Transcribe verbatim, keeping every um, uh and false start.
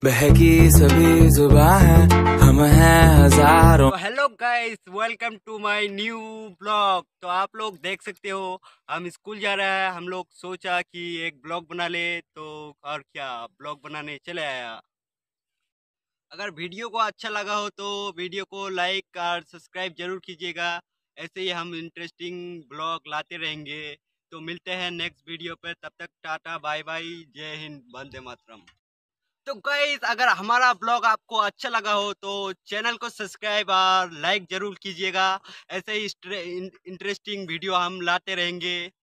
बहकी सभी जुबां है, हम हैं हजारों। तो hello guys, welcome to my new blog. तो आप लोग देख सकते हो हम स्कूल जा रहे हैं। हम लोग सोचा कि एक ब्लॉग बना ले, तो और क्या ब्लॉग बनाने चले आया। अगर वीडियो को अच्छा लगा हो तो वीडियो को लाइक और सब्सक्राइब जरूर कीजिएगा। ऐसे ही हम इंटरेस्टिंग ब्लॉग लाते रहेंगे। तो मिलते हैं नेक्स्ट वीडियो पे, तब तक टाटा बाय बाय, जय हिंद, वंदे मातरम। तो गाइस, अगर हमारा ब्लॉग आपको अच्छा लगा हो तो चैनल को सब्सक्राइब और लाइक जरूर कीजिएगा। ऐसे ही इंटरेस्टिंग वीडियो हम लाते रहेंगे।